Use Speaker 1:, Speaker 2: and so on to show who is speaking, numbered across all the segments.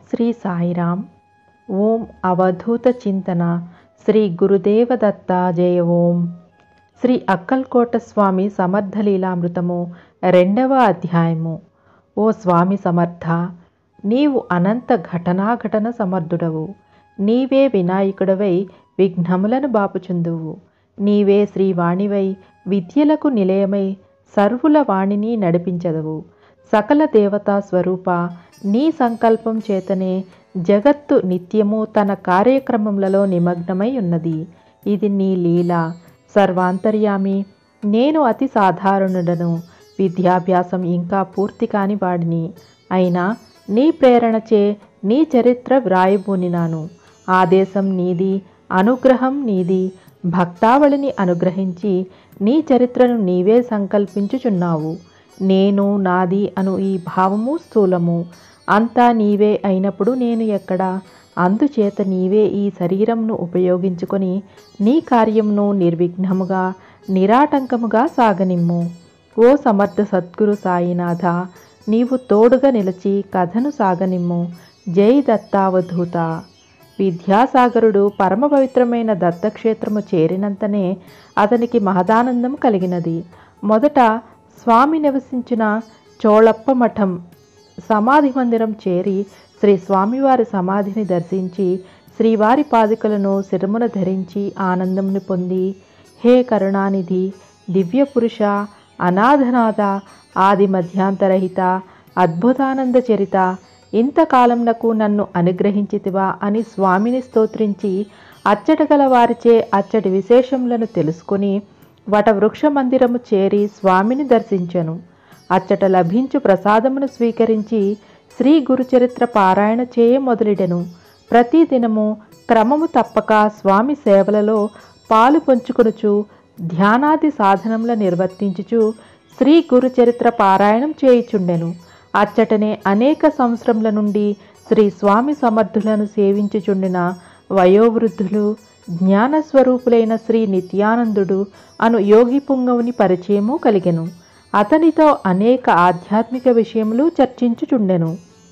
Speaker 1: శ్రీ సాయిరామ్. ఓం అవధూత చింతన. శ్రీ గురుదేవ దత్త జయ ఓం. శ్రీ అక్కల్కోట స్వామి సమర్థలీలామృతము 2వ అధ్యాయము. ఓ స్వామి సమర్థ, నీవు అనంత ఘటనాఘటన సమర్థుడవు. నీవే వినాయకుడవై విఘ్నములను బాపుచుందువు. నీవే శ్రీవాణివై విద్యలకు నిలయమై సర్వుల వాణిని నడిపించదవు. సకల దేవతా స్వరూప, నీ సంకల్పం చేతనే జగత్తు నిత్యము తన కార్యక్రమములలో నిమగ్నమై ఉన్నది. ఇది నీ లీల. సర్వాంతర్యామి, నేను అతి సాధారణుడను. విద్యాభ్యాసం ఇంకా పూర్తి కాని వాడిని. అయినా నీ ప్రేరణచే నీ చరిత్ర వ్రాయబూనినాను. ఆదేశం నీది, అనుగ్రహం నీది. భక్తావళిని అనుగ్రహించి నీ చరిత్రను నీవే సంకల్పించుచున్నావు. నేను, నాది అను ఈ భావము స్థూలము. అంతా నీవే అయినప్పుడు నేను ఎక్కడా? అందుచేత నీవే ఈ శరీరంను ఉపయోగించుకొని నీ కార్యమును నిర్విఘ్నముగా నిరాటంకముగా సాగనిమ్ము. ఓ సమర్థ సద్గురు సాయినాథ, నీవు తోడుగా నిలిచి కథను సాగనిమ్ము. జై దత్తావధూత. విద్యాసాగరుడు పరమ పవిత్రమైన దత్తక్షేత్రము చేరినంతనే అతనికి మహదానందం కలిగినది. మొదట స్వామి నివసించిన చోళప్ప మఠం సమాధి మందిరం చేరి శ్రీ స్వామివారి సమాధిని దర్శించి శ్రీవారి పాదుకలను శిరమున ధరించి ఆనందమును పొంది, హే కరుణానిధి, దివ్య పురుష, అనాథనాథ, ఆది మధ్యాంతరహిత, అద్భుతానంద చరిత, ఇంతకాలంనకు నన్ను అనుగ్రహించితివా అని స్వామిని స్తోత్రించి అచ్చటగల వారిచే అచ్చటి విశేషములను తెలుసుకుని వటవృక్ష మందిరము చేరి స్వామిని దర్శించెను. అచ్చట లభించు ప్రసాదమును స్వీకరించి శ్రీ గురుచరిత్ర పారాయణ చేయ మొదలెడెను. ప్రతిదినము క్రమము తప్పక స్వామి సేవలలో పాలు పంచుకొనుచు ధ్యానాది సాధనముల నిర్వర్తించుచు శ్రీ గురుచరిత్ర పారాయణం చేయుచుండెను. అచ్చటనే అనేక సంవత్సరముల నుండి శ్రీ స్వామి సమర్థులను సేవించుచుండిన వయోవృద్ధులు, జ్ఞానస్వరూపులైన శ్రీ నిత్యానందుడు అను యోగి పుంగవుని పరిచయము కలిగెను. అతనితో అనేక ఆధ్యాత్మిక విషయములు చర్చించుచుండెను.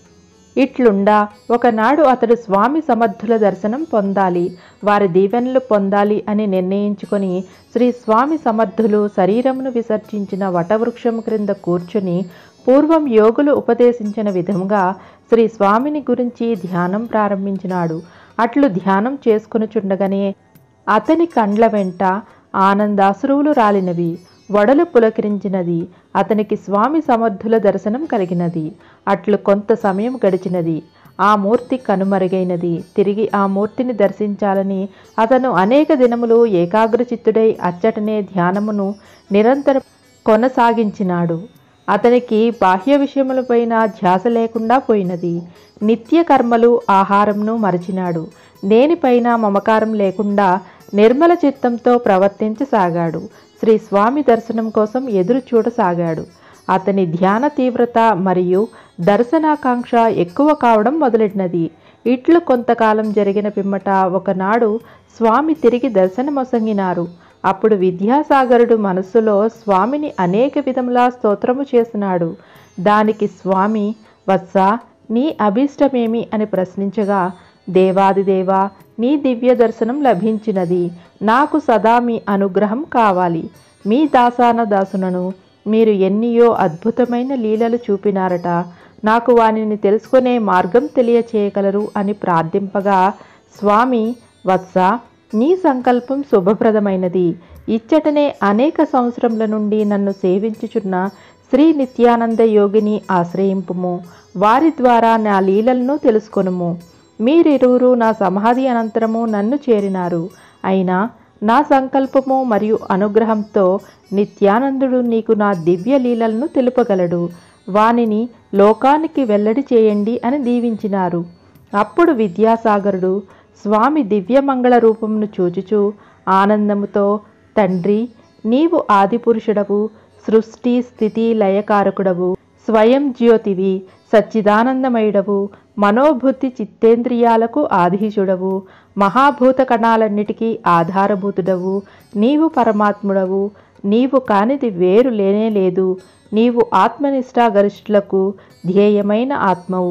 Speaker 1: ఇట్లుండా ఒకనాడు అతడు స్వామి సమర్థుల దర్శనం పొందాలి, వారి దీవెనలు పొందాలి అని నిర్ణయించుకొని శ్రీ స్వామి సమర్థులు శరీరమును విసర్జించిన వటవృక్షము క్రింద కూర్చుని పూర్వం యోగులు ఉపదేశించిన విధముగా శ్రీ స్వామిని గురించి ధ్యానం ప్రారంభించినాడు. అట్లు ధ్యానం చేసుకొనుచుండగానే అతని కండ్ల వెంట ఆనందాశ్రువులు రాలినవి, వడలు పులకరించినది. అతనికి స్వామి సమర్థుల దర్శనం కలిగినది. అట్లు కొంత సమయం గడిచినది. ఆ మూర్తి కనుమరుగైనది. తిరిగి ఆ మూర్తిని దర్శించాలని అతను అనేక దినములు ఏకాగ్రచిత్తుడై అచ్చటనే ధ్యానమును నిరంతరం కొనసాగించినాడు. అతనికి బాహ్య విషయములపైన ధ్యాస లేకుండా పోయినది. నిత్య కర్మలు, ఆహారంను మరచినాడు. దేనిపైన మమకారం లేకుండా నిర్మల చిత్తంతో ప్రవర్తించసాగాడు. శ్రీ స్వామి దర్శనం కోసం ఎదురు చూడసాగాడు. అతని ధ్యాన తీవ్రత మరియు దర్శనాకాంక్ష ఎక్కువ కావడం మొదలెడినది. ఇట్లు కొంతకాలం జరిగిన పిమ్మట ఒకనాడు స్వామి తిరిగి దర్శనమొసంగినారు. అప్పుడు విద్యాసాగరుడు మనస్సులో స్వామిని అనేక విధములా స్తోత్రము చేసినాడు. దానికి స్వామి, వత్స, నీ అభీష్టమేమి అని ప్రశ్నించగా, దేవాదిదేవా, నీ దివ్య దర్శనం లభించినది. నాకు సదా మీ అనుగ్రహం కావాలి. మీ దాసాన దాసునను. మీరు ఎన్నియో అద్భుతమైన లీలలు చూపినారట. నాకు వానిని తెలుసుకునే మార్గం తెలియచేయగలరు అని ప్రార్థింపగా, స్వామి, వత్స, నీ సంకల్పం శుభప్రదమైనది. ఇచ్చటనే అనేక సంవత్సరముల నుండి నన్ను సేవించుచున్న శ్రీ నిత్యానంద యోగిని ఆశ్రయింపుము. వారి ద్వారా నా లీలలను తెలుసుకొనుము. మీరిరువురు నా సమాధి అనంతరము నన్ను చేరినారు. అయినా నా సంకల్పము మరియు అనుగ్రహంతో నిత్యానందుడు నీకు నా దివ్య లీలలను తెలుపగలడు. వానిని లోకానికి వెల్లడి చేయండి అని దీవించినారు. అప్పుడు విద్యాసాగరుడు స్వామి దివ్యమంగళ రూపమును చూచుచూ ఆనందముతో, తండ్రి, నీవు ఆదిపురుషుడవు, సృష్టి స్థితి లయకారకుడవు, స్వయం జ్యోతివి, సచ్చిదానందమయుడవు, మనోబుద్ధి చిత్తేంద్రియాలకు ఆధీశుడవు, మహాభూత కణాలన్నిటికీ ఆధారభూతుడవు. నీవు పరమాత్ముడవు. నీవు కానిది వేరు లేనే లేదు. నీవు ఆత్మనిష్ఠా గరిష్ఠులకు ధ్యేయమైన ఆత్మవు.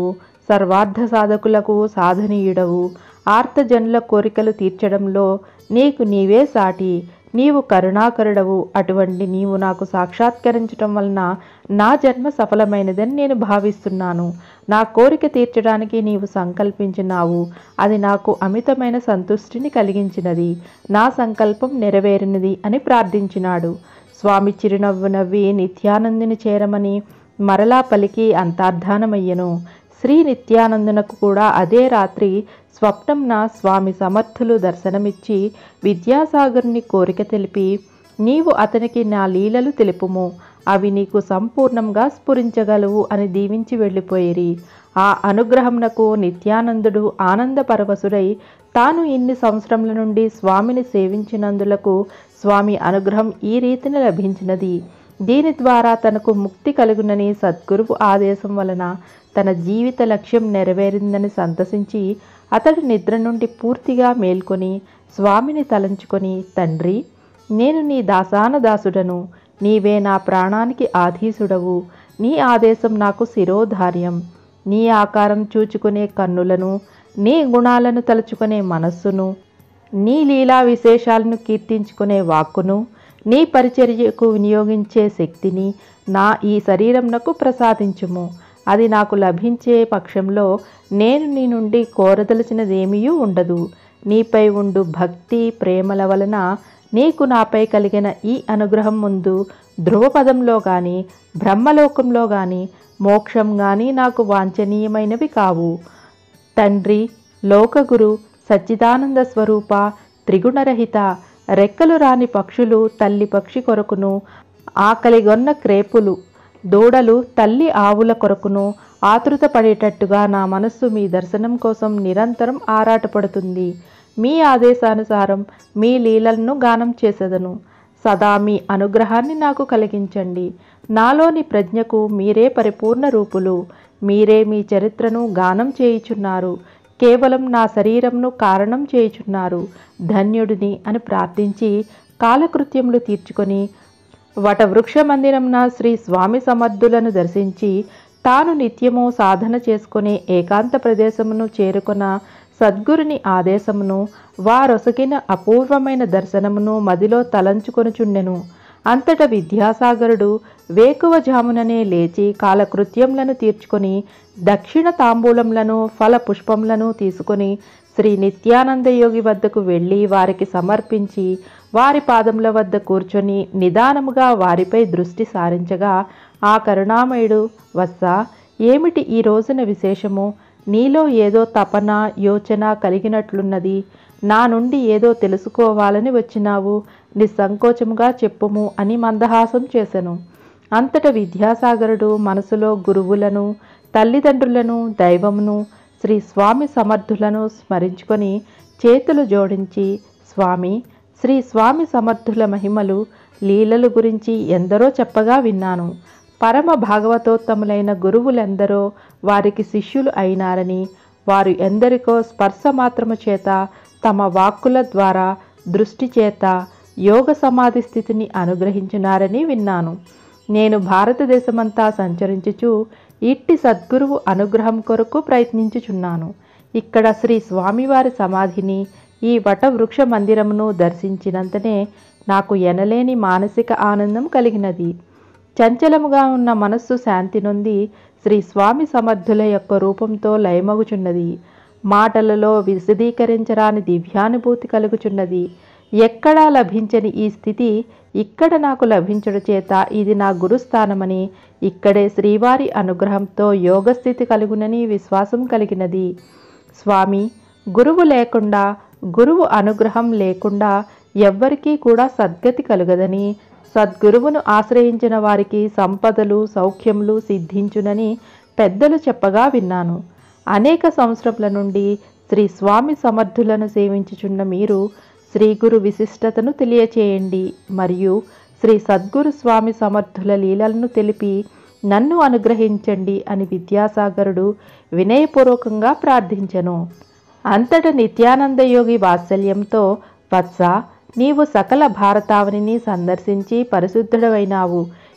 Speaker 1: సర్వార్థ సాధకులకు సాధనీయుడవు. ఆర్తజనుల కోరికలు తీర్చడంలో నీకు నీవే సాటి. నీవు కరుణాకరుడవు. అటువంటి నీవు నాకు సాక్షాత్కరించటం వలన నా జన్మ సఫలమైనదని నేను భావిస్తున్నాను. నా కోరిక తీర్చడానికి నీవు సంకల్పించినావు. అది నాకు అమితమైన సంతుష్టిని కలిగించినది. నా సంకల్పం నెరవేరినది అని ప్రార్థించినాడు. స్వామి చిరునవ్వు నవ్వి నిత్యానందుని చేరమని మరలా పలికి అంతర్ధానమయ్యెను. శ్రీ నిత్యానందునకు కూడా అదే రాత్రి స్వప్నంన స్వామి సమర్థులు దర్శనమిచ్చి విద్యాసాగరుని కోరిక తెలిపి, నీవు అతనికి నా లీలలు తెలుపుము, అవి నీకు సంపూర్ణంగా స్ఫురించగలవు అని దీవించి వెళ్ళిపోయిరి. ఆ అనుగ్రహమునకు నిత్యానందుడు ఆనందపరవశుడై తాను ఇన్ని సంవత్సరముల నుండి స్వామిని సేవించినందులకు స్వామి అనుగ్రహం ఈ రీతిని లభించినది. దీని ద్వారా తనకు ముక్తి కలుగునని సద్గురువు ఆదేశం వలన తన జీవిత లక్ష్యం నెరవేరిందని సంతసించి అతడు నిద్ర నుండి పూర్తిగా మేల్కొని స్వామిని తలంచుకొని, తండ్రి, నేను నీ దాసానదాసుడను. నీవే నా ప్రాణానికి ఆధీసుడవు. నీ ఆదేశం నాకు శిరోధార్యం. నీ ఆకారం చూచుకునే కన్నులను, నీ గుణాలను తలుచుకునే మనస్సును, నీ లీలా విశేషాలను కీర్తించుకునే వాక్కును, నీ పరిచర్యకు వినియోగించే శక్తిని నా ఈ శరీరంనకు ప్రసాదించుము. అది నాకు లభించే పక్షంలో నేను నీ నుండి కోరదలచినదేమీ ఉండదు. నీపై ఉండు భక్తి ప్రేమల వలన నీకు నాపై కలిగిన ఈ అనుగ్రహం ముందు ధ్రువపదంలో కానీ బ్రహ్మలోకంలో కానీ మోక్షం కానీ నాకు వాంఛనీయమైనవి కావు. తండ్రి, లోకగురు, సచ్చిదానంద స్వరూప, త్రిగుణరహిత, రెక్కలు రాని పక్షులు తల్లి పక్షి కొరకును, ఆకలిగొన్న క్రేపులు దూడలు తల్లి ఆవుల కొరకును ఆతృత పడేటట్టుగా నా మనస్సు మీ దర్శనం కోసం నిరంతరం ఆరాటపడుతుంది. మీ ఆదేశానుసారం మీ లీలలను గానం చేసేదను. సదా మీ అనుగ్రహాన్ని నాకు కలిగించండి. నాలోని ప్రజ్ఞకు మీరే పరిపూర్ణ రూపులు. మీరే మీ చరిత్రను గానం చేయుచున్నారు. కేవలం నా శరీరంను కారణం చేయుచున్నారు. ధన్యుడిని అని ప్రార్థించి కాలకృత్యములు తీర్చుకొని వటవృక్ష మందిరంన శ్రీ స్వామి సమర్థులను దర్శించి తాను నిత్యము సాధన చేసుకునే ఏకాంత ప్రదేశమును చేరుకున్న సద్గురుని ఆదేశమును వారొసగిన అపూర్వమైన దర్శనమును మదిలో తలంచుకొనుచుండెను. అంతట విద్యాసాగరుడు వేకువజాముననే లేచి కాలకృత్యములను తీర్చుకొని దక్షిణ తాంబూలములను ఫల పుష్పములను తీసుకొని శ్రీ నిత్యానందయోగి వద్దకు వెళ్ళి వారికి సమర్పించి వారి పాదముల వద్ద కూర్చొని నిదానముగా వారిపై దృష్టి సారించగా ఆ కరుణామయుడు, వత్సా, ఏమిటి ఈ రోజున విశేషము? నీలో ఏదో తపన యోచన కలిగినట్లున్నది. నా నుండి ఏదో తెలుసుకోవాలని వచ్చినావు. నిస్సంకోచముగా చెప్పుము అని మందహాసం చేసెను. అంతట విద్యాసాగరుడు మనసులో గురువులను, తల్లిదండ్రులను, దైవమును, శ్రీ స్వామి సమర్థులను స్మరించుకొని చేతులు జోడించి, స్వామి, శ్రీ స్వామి సమర్థుల మహిమలు లీలలు గురించి ఎందరో చెప్పగా విన్నాను. పరమ భాగవతోత్తములైన గురువులెందరో వారికి శిష్యులు అయినారని, వారు ఎందరికో స్పర్శ మాత్రము చేత తమ వాక్కుల ద్వారా దృష్టి చేత యోగ సమాధి స్థితిని అనుగ్రహించినారని విన్నాను. నేను భారతదేశమంతా సంచరించుచు ఇట్టి సద్గురువు అనుగ్రహం కొరకు ప్రయత్నించుచున్నాను. ఇక్కడ శ్రీ స్వామివారి సమాధిని, ఈ వటవృక్ష మందిరమును దర్శించినంతనే నాకు ఎనలేని మానసిక ఆనందం కలిగినది. చంచలముగా ఉన్న మనస్సు శాంతి నొంది శ్రీ స్వామి సమర్థుల యొక్క రూపంతో లయమగుచున్నది. మాటలలో విశదీకరించరాని దివ్యానుభూతి కలుగుచున్నది. ఎక్కడా లభించని ఈ స్థితి ఇక్కడ నాకు లభించడం చేత ఇది నా గురుస్థానమని, ఇక్కడే శ్రీవారి అనుగ్రహంతో యోగస్థితి కలుగునని విశ్వాసం కలిగినది. స్వామి, గురువు లేకుండా, గురువు అనుగ్రహం లేకుండా ఎవ్వరికీ కూడా సద్గతి కలుగదని, సద్గురువును ఆశ్రయించిన వారికి సంపదలు సౌఖ్యములు సిద్ధించునని పెద్దలు చెప్పగా విన్నాను. అనేక సంవత్సరముల నుండి శ్రీ స్వామి సమర్థులను సేవించుచున్న మీరు శ్రీ గురు విశిష్టతను తెలియచేయండి మరియు శ్రీ సద్గురు స్వామి సమర్థుల లీలలను తెలిపి నన్ను అనుగ్రహించండి అని విద్యాసాగరుడు వినయపూర్వకంగా ప్రార్థించెను. అంతట నిత్యానందయోగి వాత్సల్యంతో, వత్స, నీవు సకల భారతావనిని సందర్శించి పరిశుద్ధుడవైనావు.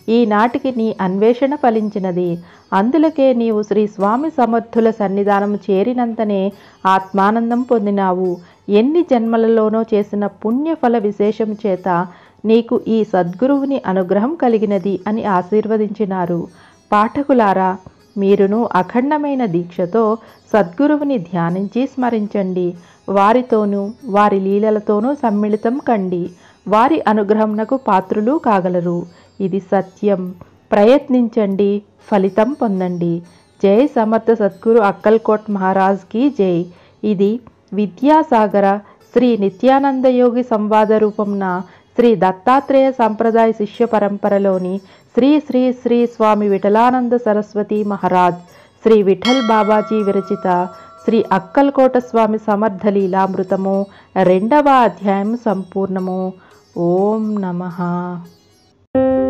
Speaker 1: ఈనాటికి నీ అన్వేషణ ఫలించినది. అందులకే నీవు శ్రీ స్వామి సమర్థుల సన్నిధానము చేరినంతనే ఆత్మానందం పొందినావు. ఎన్ని జన్మలలోనో చేసిన పుణ్యఫల విశేషము చేత నీకు ఈ సద్గురువుని అనుగ్రహం కలిగినది అని ఆశీర్వదించినారు. పాఠకులారా, మీరును అఖండమైన దీక్షతో సద్గురువుని ధ్యానించి స్మరించండి. వారితోనూ వారి లీలలతోనూ సమ్మిళితం కండి. వారి అనుగ్రహంనకు పాత్రులు కాగలరు. ఇది సత్యం. ప్రయత్నించండి, ఫలితం పొందండి. జై సమర్థ సద్గురు అక్కల్కోట్ మహారాజ్ కీ జై. ఇది విద్యాసాగర శ్రీ నిత్యానంద యోగి సంవాద రూపంన శ్రీ దత్తాత్రేయ సంప్రదాయ శిష్య పరంపరలోని శ్రీ శ్రీ శ్రీ స్వామి విఠలానంద సరస్వతి మహారాజ్ శ్రీ విఠల్ బాబాజీ విరచిత శ్రీ అక్కల్కోట స్వామి సమర్థ లీలామృతము 2వ అధ్యాయం సంపూర్ణము. ఓం నమః.